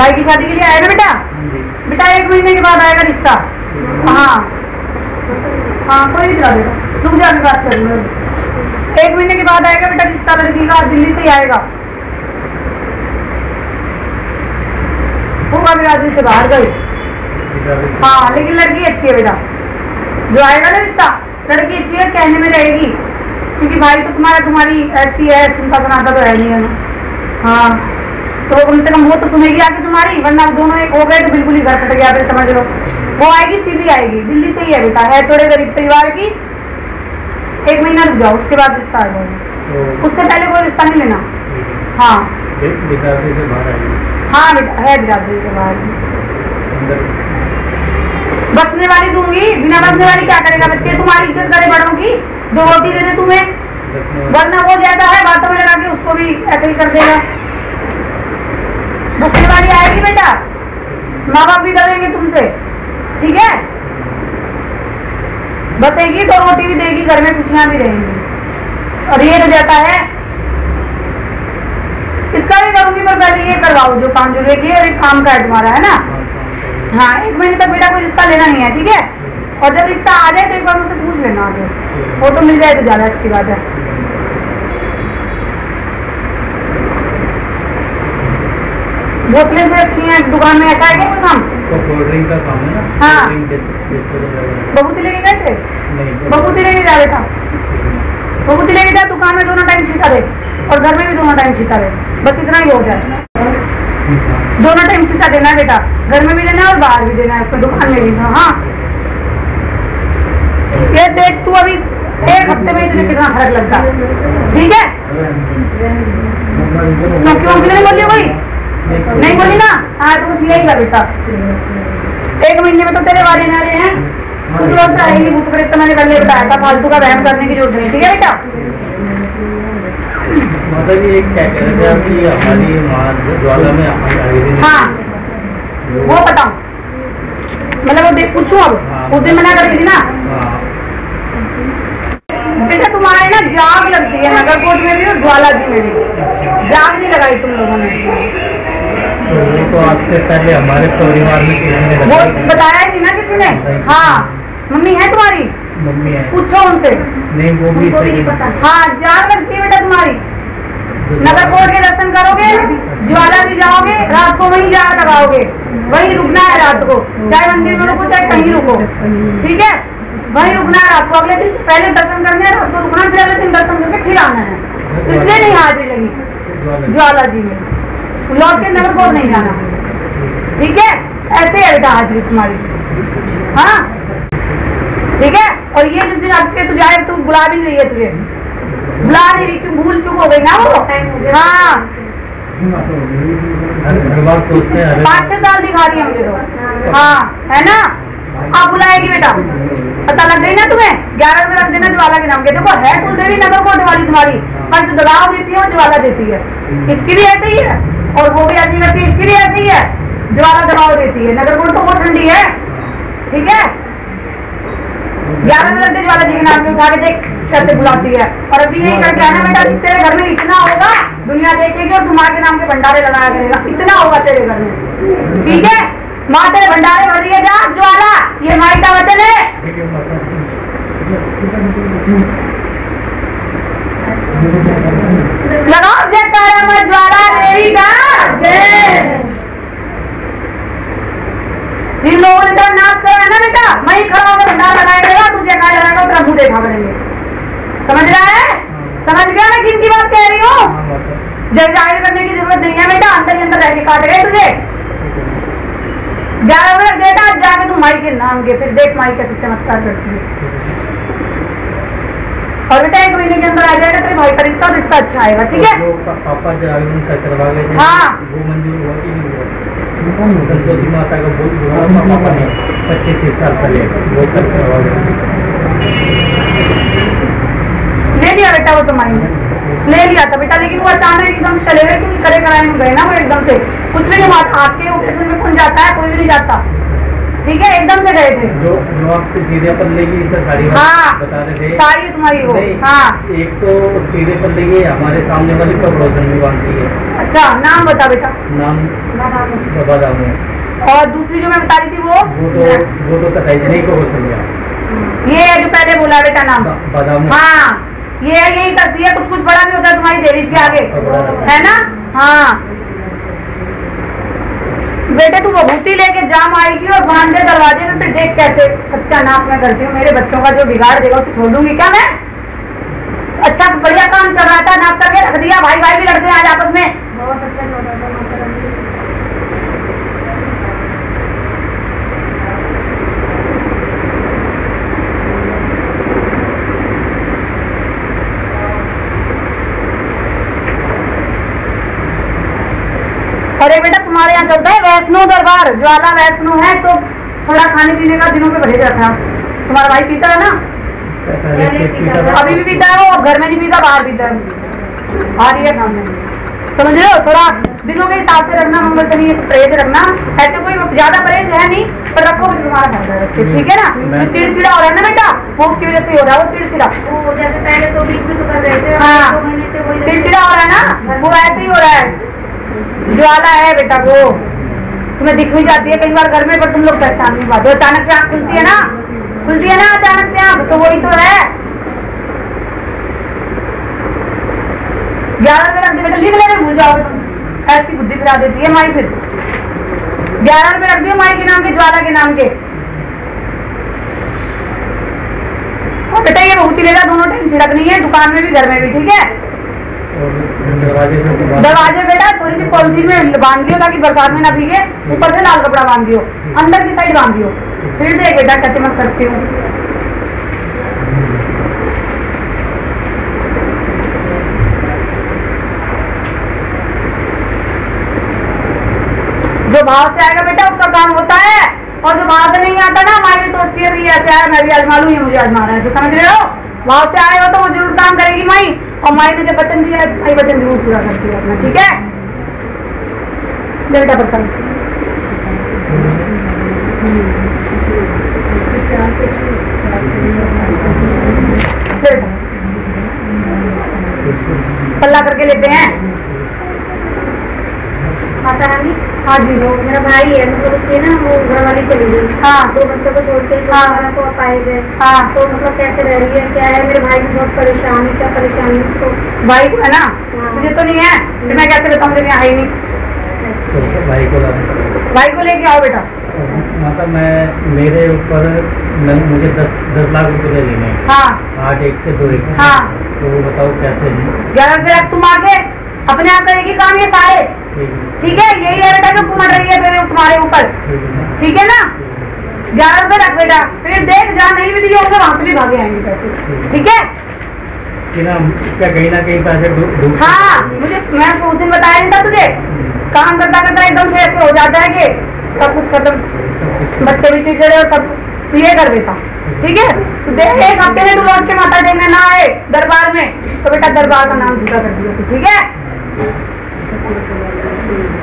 भाई की शादी के लिए आएगा बेटा? बेटा 1 महीने के बाद आएगा रिश्ता। हाँ हाँ कोई दिला देगा, रुक जा अभी बात करूँगा। 1 महीने के बाद आएगा बेटा रिश्ता लड़की का, दिल्ली से ही आएगा। वो अभी राज्य से बाहर गई। हाँ लेकिन लड़की अच्छी है बेटा, जो आएगा ना रिश्ता लड़की अच्छी है, कहने में रहेगी, क्योंकि भाई तो तुम्हारी ऐसी है, चिंता बनाता तो है नहीं है ना। हाँ तो कम से कम वो तो सुनेगी आके तुम्हारी, वरना दोनों एक हो गए तो बिल्कुल ही घर कट गया, फिर समझ लो। वो आएगी सीधी आएगी, दिल्ली से ही है बेटा, है थोड़े गरीब परिवार की। 1 महीना रुक जाओ, उसके बाद रिश्ता आ जाएगा, उससे पहले कोई रिश्ता नहीं लेना। हाँ हाँ बेटा है बिरादरी के बाहर। बसने वाली दूंगी, बिना बसने वाली क्या करेगा बच्चे? तुम्हारी इज्जत करे बड़ों की, 2 रोटी दे दे तुम्हें, वरना वो ज्यादा है बातों में लगा के उसको भी ऐसे ही कर देगा। बसने वाली आएगी बेटा, माँ बाप भी डरेंगे तुमसे, ठीक है? बसेगी 2 रोटी भी देगी, घर में खुशियां भी रहेंगी। और ये तो जाता है, इसका भी करूंगी, पर पहले ये करवाओ जो काम जो देखिए, और एक काम का है तुम्हारा, है ना? हाँ 1 महीने तक बेटा कोई रिश्ता लेना नहीं है, ठीक है? और जब रिश्ता आ जाए तो एक बार मुझसे पूछ लेना आगे, वो तो मिल जाए तो ज्यादा अच्छी बात है। बोतलें से रखी हैं दुकान में, ऐसा है क्या कोई काम? तो कोल्ड ड्रिंक का काम है ना? हाँ बबूती लेके गए थे? बबूती लेके जा बेटा, बबूती लेके जा, दुकान में दोनों टाइम छीटा दे और घर में भी दोनों टाइम छीटा दे, बस इतना ही हो जाए। दोनों टाइम छीटा देना है बेटा, घर में भी देना है और बाहर भी देना है, उसको दुकान में भी। हाँ ये देख तू अभी 1 हफ्ते में तुझे कितना फर्क लगता है, ठीक है? क्यों नहीं बोली भाई? नहीं बोली ना? हाँ तो कुछ यही कर बेटा, 1 महीने में तो तेरे वाले नारे हैं, कुछ लोग आएंगे भूत प्रेत, तो मैंने पहले बताया था, फालतू का वहम करने की जरूरत नहीं, ठीक है बेटा? मतलब ये क्या कह रहे थे आपकी हमारी माँ ज्वाला में आई थी? हाँ वो बताओ, मतलब वो देख पूछू अब, उस दिन मना कर दी ना बेटा, तुम्हारे ना जाग लगती है नगर कोट में भी और ज्वाला जी में भी, जाग नहीं लगाई तुम लोगों ने। तो वो तो आपसे पहले हमारे परिवार में किसी ने वो बताया ही नहीं ना किसी ने। हाँ मम्मी है तुम्हारी? मम्मी है, पूछो उनसे। नहीं वो भी नहीं पता। हाँ जाग लगती है बेटा तुम्हारी, नगर कोट के दर्शन करोगे, ज्वाला भी जाओगे, रात को वहीं जाग लगाओगे, वहीं रुकना है रात को, चाहे मंदिर में रुको चाहे कहीं रुको, ठीक है? वहीं रुकना है रात को, अगले दिन पहले दर्शन करने रात को रुकना, फिर अगले दिन दर्शन करके फिर आना है, इसलिए नहीं हाजिरी लगी ज्वाला जी में, लौट के नगर कोट नहीं जाना, ठीक है? ऐसे है बेटा हाजिरी तुम्हारी। हाँ ठीक है? और ये जिस दिन आपके तू जाए, तू बुला भी नहीं रही है, तुझे बुला नहीं रही, क्यों भूल चुक हो गई ना वो। हाँ 5-6 साल दिखा रही है मुझे तो, हाँ है ना? आप बुलाएगी बेटा, पता लग गई ना तुम्हें? 11 में रख देना ज्वाला के नाम के। देखो है कुलदेवी नगर कोट वाली तुम्हारी, पर जो दबाव देती है वो ज्वाला देती है, इसकी भी ऐसे ही है, और वो भी ऐसी करती है, इसकी भी ऐसी ही है, ज्वाला दबाव देती है। नगर कोट तो बहुत ठंडी है, ठीक है? 11 में रख दे ज्वाला जी के नाम के, उठा के देख कैसे बुलाती है। और अभी यही करके आना बेटा, तेरे घर में इतना होगा दुनिया देखेगी और तुम्हारे नाम के भंडारे लगाया करेगा, इतना होगा तेरे घर में, ठीक है? माँ तेरे भंडारे भर रही है, जा ज्वाला, ये माई का वचन है। लगाओ जयकारा मैं ज्वाला देवी का जय। जिन लोगों ने तो नाच कर है ना बेटा, मैं ही खड़ा होकर भंडारा लगाएगा, तू जयकारा लगाएगा, तेरा मुँह देखा करेंगे, समझ रहा है? समझ गया ना किनकी बात कह रही हूँ? जय जाहिर करने की जरूरत नहीं है बेटा, अंदर ही अंदर रह के काट गए तुझे। 11 मिनट बेटा, जाके तू माई के नाम के, फिर देख माई कैसे चमत्कार करती है। और बेटा 1 महीने के अंदर आ जाएगा तेरे भाई का रिश्ता, रिश्ता अच्छा आएगा, ठीक है? पापा जो आवेदन करवा गए थे, हाँ वो मंजूर हुआ कि नहीं हुआ? संतोषी माता का बहुत बुरा पापा ने 25-30 साल पहले वो करवा गए, ले लिया बेटा वो तो माई ने ले लिया था बेटा, लेकिन वो अचानक एकदम चले गए, क्योंकि करे कराए में गए ना वो एकदम से, कुछ भी नहीं हुआ। आपके ओकेजन में कौन जाता है? कोई भी नहीं जाता, ठीक है, एकदम से गए थे। जो जो आपसे सीधे पल्ले की सरकारी हाँ, बता रहे थे, साड़ी तुम्हारी हो। नहीं, हाँ, एक तो सीधे पल्ले की हमारे सामने वाली तो पड़ोसन में बांधती है। अच्छा, नाम बता बेटा। नाम बादाम है। और दूसरी जो मैं बता रही थी वो तो कटाई नहीं को समझा। ये है जो पहले बोला बेटा नाम बादाम। हाँ, ये यही करती है, कुछ कुछ बड़ा भी होता है तुम्हारी देरी के आगे, है ना। हाँ बेटे, तू बबूती लेके जाम आएगी और बांध दे दरवाजे में, फिर देख कैसे सत्यानाश मैं करती हूँ। मेरे बच्चों का जो बिगाड़ देगा उसे छोड़ दूंगी क्या मैं? अच्छा बढ़िया काम चल रहा था, नाप करके रख दिया। भाई भाई भी लड़ते हैं आज आपस में। बहुत अच्छा चल रहा था। अरे बेटा, तुम्हारे यहाँ चलता है वैष्णो दरबार, ज्वाला वैष्णो है, तो थोड़ा खाने पीने का दिनों पे परहेज रखना। तुम्हारा भाई पीता है ना? अभी भी पीता है वो, घर में नहीं पीता, बाहर पीता है। आ रही है सामने, समझ रहे हो? थोड़ा दिनों के हिसाब से रखना, मंगल शनि परहेज रखना। ऐसे कोई ज्यादा परहेज है नहीं, पर रखो भी तुम्हारा फायदा है, ठीक है ना? जो चिड़चिड़ा हो रहा है ना बेटा, वो उसकी वजह से हो रहा है, वो चिड़चिड़ा। जैसे पहले तो बीच में कर रहे थे, हाँ, चिड़चिड़ा हो रहा है ना, वो ऐसे ही हो रहा है। ज्वाला है बेटा वो, तुम्हें दिख भी जाती है कई बार घर में, पर तुम लोग पहचान नहीं पाते। अचानक से आँख खुलती है ना, अचानक से आँख, तो वही तो है। 11 रुपये रख दे बेटा, लिख लेना, भूल जाओगे तुम, ऐसी बुद्धि फिरा देती है माई। फिर 11 रुपये रख दिए माई के नाम के, ज्वाला के नाम के। और बेटा ये बहुत ही लेगा, दोनों टाइम छिड़कनी है, दुकान में भी घर में भी, ठीक है? दरवाजे बेटा थोड़ी सी पॉलिथीन में बांध दियो ताकि बरसात में ना भीगे, ऊपर से लाल कपड़ा बांध दियो, अंदर की साइड बांध दियो। फिर देख बेटा कैसे मैं करती हूँ। जो भाव से आएगा बेटा उसका काम होता है, और जो भाव से नहीं आता ना, हमारी सोचती है कि ऐसा है, मैं भी आजमा लूँ, ये मुझे आजमाना है, तो समझ रहे हो? भाव से आए हो तो वो जरूर काम करेगी माई, और माई ने जब वचन दिया है माई वचन जरूर पूरा करती है अपना, ठीक है? बेटा बताओ। पल्ला करके लेते हैं। हाँ जी, वो मेरा भाई है, मतलब उसकी ना वो घर वाली चली गई। हाँ, 2 बच्चों को छोड़ के को पाए गए। हाँ, तो मतलब कैसे रह रही है, क्या है? मेरे भाई को बहुत परेशानी, क्या परेशानी उसको? भाई को है ना? मुझे तो नहीं है, फिर मैं कैसे बताऊँ, मेरे यहाँ है ही नहीं। भाई को लेके आओ बेटा। मतलब मेरे ऊपर मुझे 10 लाख रुपए देने। हाँ, 8 एक से 2 एक। हाँ, तो वो बताओ कैसे है? 11 रुपये तुम आके अपने आप करेगी काम ये सारे, ठीक है? यही है बेटा जो घूमट रही है तेरे तुम्हारे ऊपर, ठीक है ना? 11 रुपये रख बेटा, फिर देख जहाँ नहीं भी दिए होंगे वहां से भी भागे आएंगे पैसे, ठीक है? क्या कहीं ना कहीं पैसे हाँ, मुझे मैं उस दिन बताया नहीं था तुझे, काम करता करता एकदम से ऐसे हो जाता है कि सब कुछ खत्म, बच्चे भी चिड़चिड़े और सब, तो ये कर देता, ठीक है? तो देख, एक हफ्ते में तू लौट के माता टेकने ना आए दरबार में, तो बेटा दरबार का नाम झूठा कर दिया, ठीक है?